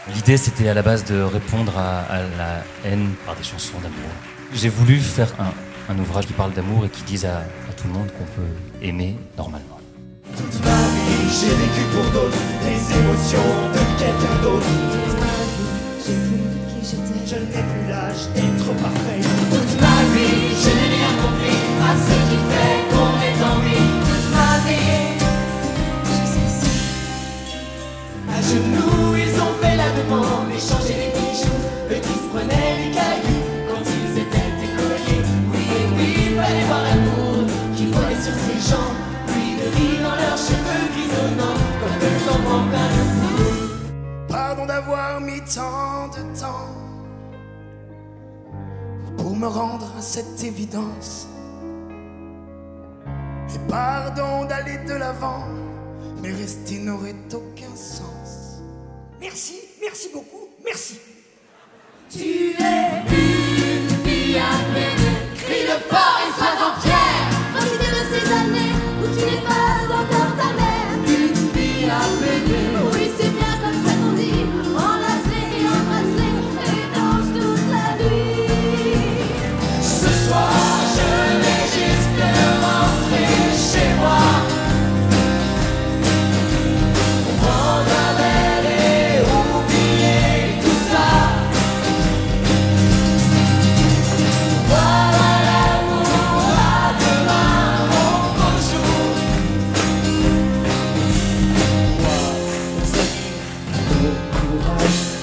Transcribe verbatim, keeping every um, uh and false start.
L'idée, c'était à la base de répondre à, à la haine par des chansons d'amour. J'ai voulu faire un, un ouvrage qui parle d'amour et qui dise à, à tout le monde qu'on peut aimer normalement. Toute ma vie, j'ai vécu pour d'autres les émotions de quelqu'un d'autre. Toute ma vie, j'ai vu qui j'étais. Je n'ai plus l'âge d'être parfait. Toute ma vie, je n'ai rien compris à ce qui fait qu'on est en vie. Toute ma vie, je sais ça. À genoux, ils ont fait la demande, échangé les bijoux, eux qui se prenaient les cailloux quand ils étaient écoliers. Oui, et oui, il fallait voir l'amour qui volait sur ses jambes, puis le riz dans leurs cheveux grisonnants, comme deux enfants pleins de fou. Pardon d'avoir mis tant de temps pour me rendre à cette évidence. Et pardon d'aller de l'avant, mais rester n'aurait aucun sens. Merci, merci beaucoup, merci. Tu es une fille à peine, crie-le fort et sois-en fière. Profite de ces années où tu n'es pas encore ta mère. Une fille à peine, oui c'est bien comme ça qu'on dit. Enlace-les et embrasse-les et danse toute la nuit. Ce soir, je vais juste rentrer chez moi. Prendre un verre et oublier tout ça. Voilà l'amour, à demain, mon bonjour. Moi, le courage.